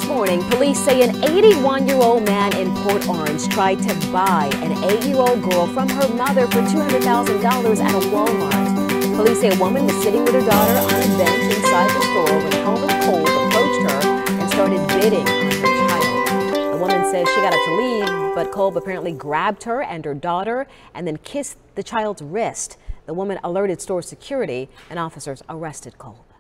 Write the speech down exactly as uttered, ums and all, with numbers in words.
This morning, police say an eighty-one-year-old man in Port Orange tried to buy an eight-year-old girl from her mother for two hundred thousand dollars at a Walmart. Police say a woman was sitting with her daughter on a bench inside the store when Hellmuth Kolb approached her and started bidding on her child. The woman says she got up to leave, but Kolb apparently grabbed her and her daughter and then kissed the child's wrist. The woman alerted store security and officers arrested Kolb.